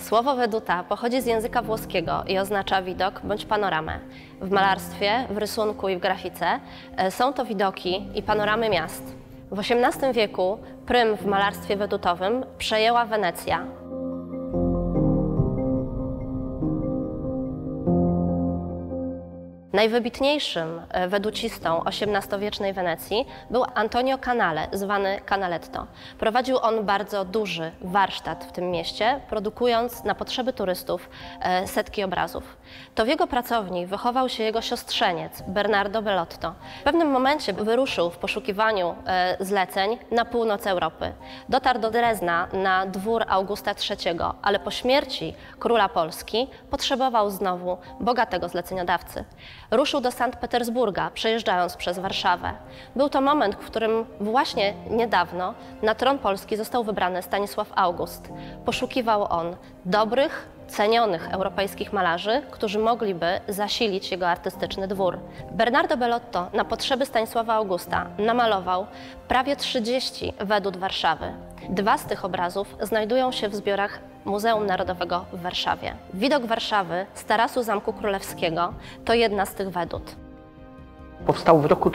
Słowo veduta pochodzi z języka włoskiego i oznacza widok bądź panoramę. W malarstwie, w rysunku i w grafice są to widoki i panoramy miast. W XVIII wieku prym w malarstwie wedutowym przejęła Wenecja. Najwybitniejszym weducistą XVIII-wiecznej Wenecji był Antonio Canale, zwany Canaletto. Prowadził on bardzo duży warsztat w tym mieście, produkując na potrzeby turystów setki obrazów. To w jego pracowni wychował się jego siostrzeniec Bernardo Bellotto. W pewnym momencie wyruszył w poszukiwaniu zleceń na północ Europy. Dotarł do Drezna na dwór Augusta III, ale po śmierci króla Polski potrzebował znowu bogatego zleceniodawcy. Ruszył do Sankt Petersburga, przejeżdżając przez Warszawę. Był to moment, w którym właśnie niedawno na tron Polski został wybrany Stanisław August. Poszukiwał on dobrych, cenionych europejskich malarzy, którzy mogliby zasilić jego artystyczny dwór. Bernardo Bellotto na potrzeby Stanisława Augusta namalował prawie 30 wedut Warszawy. 2 z tych obrazów znajdują się w zbiorach Muzeum Narodowego w Warszawie. Widok Warszawy z tarasu Zamku Królewskiego to jedna z tych wedut. Powstał w roku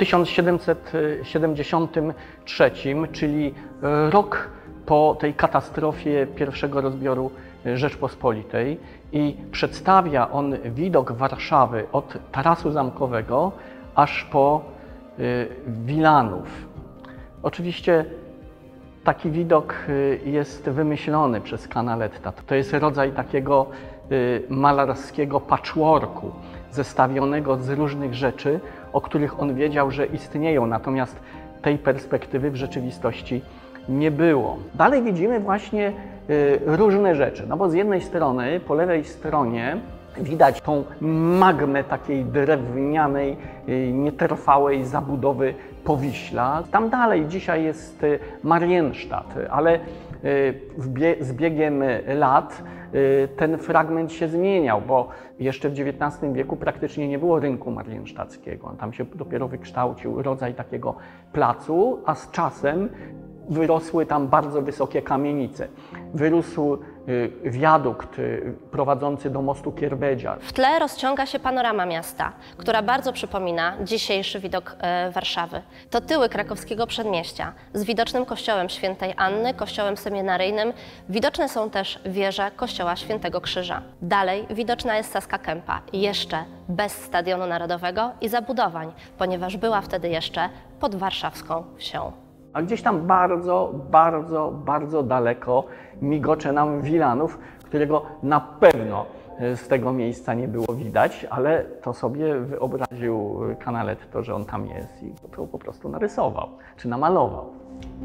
1773, czyli rok po tej katastrofie pierwszego rozbioru Rzeczpospolitej, i przedstawia on widok Warszawy od tarasu zamkowego aż po Wilanów. Oczywiście taki widok jest wymyślony przez Canaletta. To jest rodzaj takiego malarskiego patchworku, zestawionego z różnych rzeczy, o których on wiedział, że istnieją, natomiast tej perspektywy w rzeczywistości nie było. Dalej widzimy właśnie różne rzeczy, no bo z jednej strony, po lewej stronie widać tą magmę takiej drewnianej, nietrwałej zabudowy Powiśla. Tam dalej dzisiaj jest Marienstadt, ale z biegiem lat ten fragment się zmieniał, bo jeszcze w XIX wieku praktycznie nie było rynku mariensztackiego. Tam się dopiero wykształcił rodzaj takiego placu, a z czasem wyrosły tam bardzo wysokie kamienice. Wyrósł wiadukt prowadzący do mostu Kierbedzia. W tle rozciąga się panorama miasta, która bardzo przypomina dzisiejszy widok Warszawy. To tyły krakowskiego przedmieścia z widocznym kościołem Świętej Anny, kościołem seminaryjnym. Widoczne są też wieże kościoła Świętego Krzyża. Dalej widoczna jest Saska Kępa, jeszcze bez Stadionu Narodowego i zabudowań, ponieważ była wtedy jeszcze pod warszawską wsią. A gdzieś tam bardzo daleko migocze nam Wilanów, którego na pewno z tego miejsca nie było widać, ale to sobie wyobraził Canaletto, że on tam jest i to po prostu narysował, czy namalował.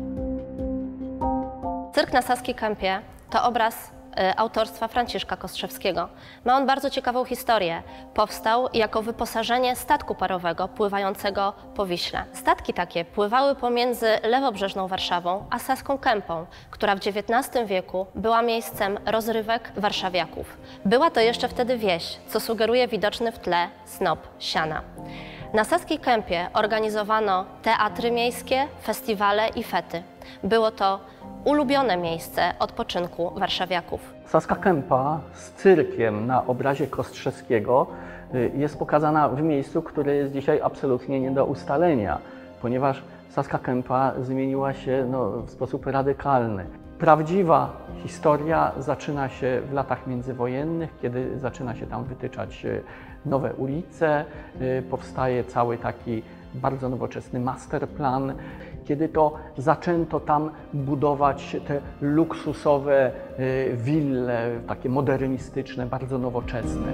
Cyrk na Saskiej Kępie to obraz autorstwa Franciszka Kostrzewskiego. Ma on bardzo ciekawą historię. Powstał jako wyposażenie statku parowego pływającego po Wiśle. Statki takie pływały pomiędzy lewobrzeżną Warszawą a Saską Kępą, która w XIX wieku była miejscem rozrywek warszawiaków. Była to jeszcze wtedy wieś, co sugeruje widoczny w tle snop siana. Na Saskiej Kępie organizowano teatry miejskie, festiwale i fety. Było to ulubione miejsce odpoczynku warszawiaków. Saska Kępa z cyrkiem na obrazie Kostrzewskiego jest pokazana w miejscu, które jest dzisiaj absolutnie nie do ustalenia, ponieważ Saska Kępa zmieniła się w sposób radykalny. Prawdziwa historia zaczyna się w latach międzywojennych, kiedy zaczyna się tam wytyczać nowe ulice, powstaje cały taki bardzo nowoczesny masterplan, kiedy to zaczęto tam budować te luksusowe wille, takie modernistyczne, bardzo nowoczesne.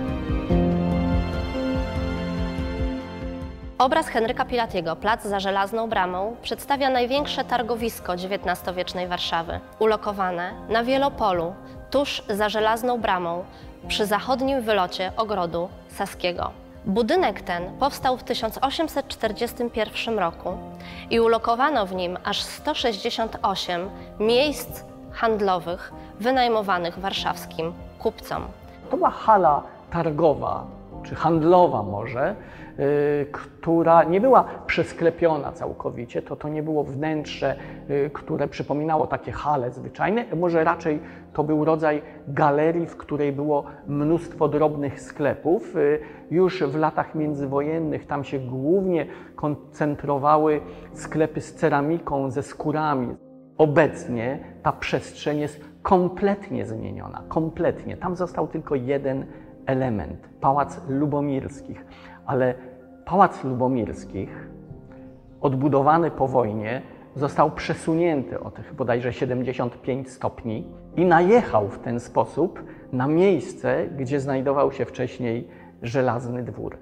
Obraz Henryka Pilatiego, Plac za Żelazną Bramą, przedstawia największe targowisko XIX-wiecznej Warszawy, ulokowane na Wielopolu, tuż za Żelazną Bramą, przy zachodnim wylocie Ogrodu Saskiego. Budynek ten powstał w 1841 roku i ulokowano w nim aż 168 miejsc handlowych wynajmowanych warszawskim kupcom. To była hala targowa, czy handlowa może, która nie była przesklepiona całkowicie, to nie było wnętrze, które przypominało takie hale zwyczajne, może raczej to był rodzaj galerii, w której było mnóstwo drobnych sklepów. Już w latach międzywojennych tam się głównie koncentrowały sklepy z ceramiką, ze skórami. Obecnie ta przestrzeń jest kompletnie zmieniona, kompletnie. Tam został tylko jeden element, Pałac Lubomirskich. Ale Pałac Lubomirskich, odbudowany po wojnie, został przesunięty o tych bodajże 75 stopni i najechał w ten sposób na miejsce, gdzie znajdował się wcześniej Żelazny Dwór.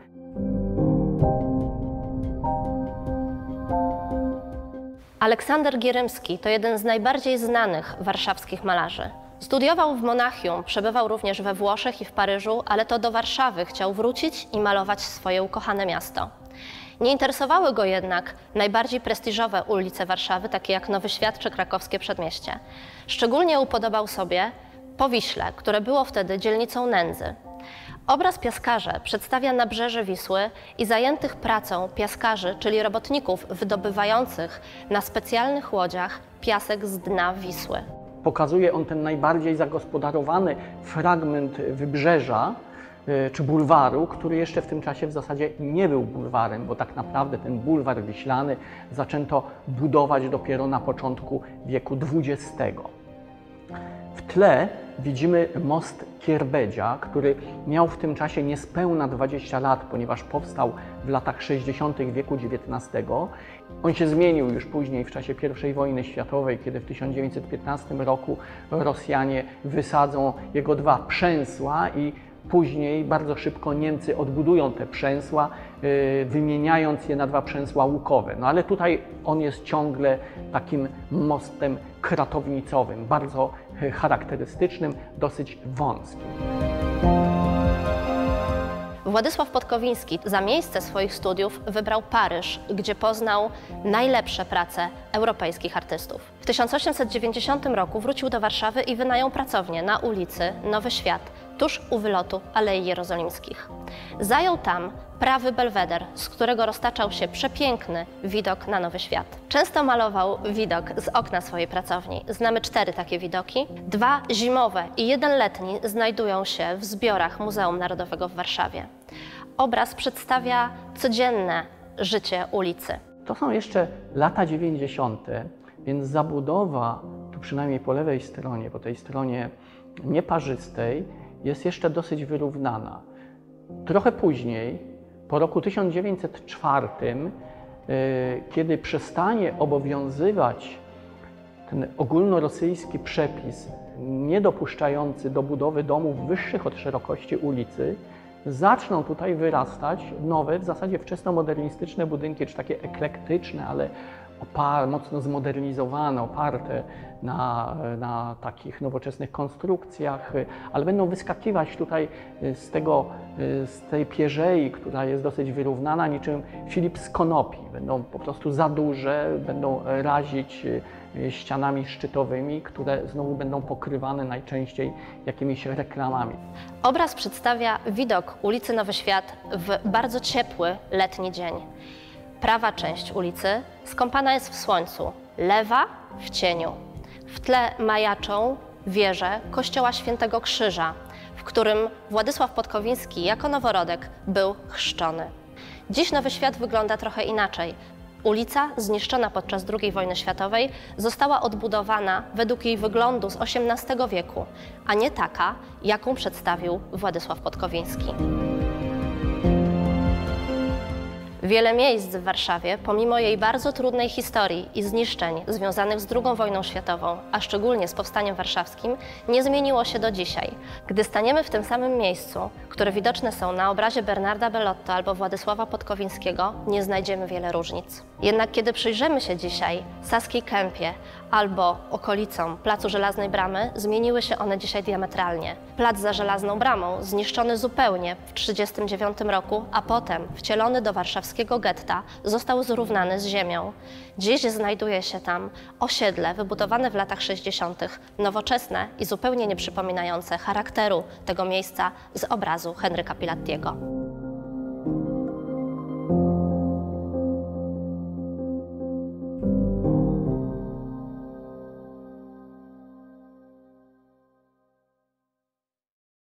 Aleksander Gierymski to jeden z najbardziej znanych warszawskich malarzy. Studiował w Monachium, przebywał również we Włoszech i w Paryżu, ale to do Warszawy chciał wrócić i malować swoje ukochane miasto. Nie interesowały go jednak najbardziej prestiżowe ulice Warszawy, takie jak Nowy Świat czy Krakowskie Przedmieście. Szczególnie upodobał sobie Powiśle, które było wtedy dzielnicą nędzy. Obraz Piaskarze przedstawia nabrzeże Wisły i zajętych pracą piaskarzy, czyli robotników wydobywających na specjalnych łodziach piasek z dna Wisły. Pokazuje on ten najbardziej zagospodarowany fragment wybrzeża czy bulwaru, który jeszcze w tym czasie w zasadzie nie był bulwarem, bo tak naprawdę ten bulwar wiślany zaczęto budować dopiero na początku wieku XX. W tle widzimy most Kierbedzia, który miał w tym czasie niespełna 20 lat, ponieważ powstał w latach 60. wieku XIX. On się zmienił już później w czasie I wojny światowej, kiedy w 1915 roku Rosjanie wysadzą jego dwa przęsła i później bardzo szybko Niemcy odbudują te przęsła, wymieniając je na dwa przęsła łukowe. No ale tutaj on jest ciągle takim mostem kratownicowym, bardzo charakterystycznym, dosyć wąskim. Władysław Podkowiński za miejsce swoich studiów wybrał Paryż, gdzie poznał najlepsze prace europejskich artystów. W 1890 roku wrócił do Warszawy i wynajął pracownię na ulicy Nowy Świat, tuż u wylotu Alei Jerozolimskich. Zajął tam prawy belweder, z którego roztaczał się przepiękny widok na Nowy Świat. Często malował widok z okna swojej pracowni. Znamy 4 takie widoki. 2 zimowe i 1 letni znajdują się w zbiorach Muzeum Narodowego w Warszawie. Obraz przedstawia codzienne życie ulicy. To są jeszcze lata 90., więc zabudowa, tu przynajmniej po lewej stronie, po tej stronie nieparzystej, jest jeszcze dosyć wyrównana. Trochę później, po roku 1904, kiedy przestanie obowiązywać ten ogólnorosyjski przepis niedopuszczający do budowy domów wyższych od szerokości ulicy, zaczną tutaj wyrastać nowe, w zasadzie wczesnomodernistyczne budynki, czy takie eklektyczne, ale mocno zmodernizowane, oparte na takich nowoczesnych konstrukcjach, ale będą wyskakiwać tutaj z tej pierzei, która jest dosyć wyrównana, niczym Filip z konopi. Będą po prostu za duże, będą razić ścianami szczytowymi, które znowu będą pokrywane najczęściej jakimiś reklamami. Obraz przedstawia widok ulicy Nowy Świat w bardzo ciepły letni dzień. Prawa część ulicy skąpana jest w słońcu, lewa w cieniu. W tle majaczą wieże kościoła Świętego Krzyża, w którym Władysław Podkowiński jako noworodek był chrzczony. Dziś Nowy Świat wygląda trochę inaczej. Ulica, zniszczona podczas II wojny światowej, została odbudowana według jej wyglądu z XVIII wieku, a nie taka, jaką przedstawił Władysław Podkowiński. Wiele miejsc w Warszawie, pomimo jej bardzo trudnej historii i zniszczeń związanych z II wojną światową, a szczególnie z Powstaniem Warszawskim, nie zmieniło się do dzisiaj. Gdy staniemy w tym samym miejscu, które widoczne są na obrazie Bernarda Bellotto albo Władysława Podkowińskiego, nie znajdziemy wiele różnic. Jednak kiedy przyjrzymy się dzisiaj Saskiej Kępie albo okolicom Placu Żelaznej Bramy, zmieniły się one dzisiaj diametralnie. Plac za Żelazną Bramą zniszczony zupełnie w 1939 roku, a potem wcielony do warszawskiego getta, został zrównany z ziemią. Dziś znajduje się tam osiedle wybudowane w latach 60., nowoczesne i zupełnie nie przypominające charakteru tego miejsca z obrazu Henryka Pilattiego.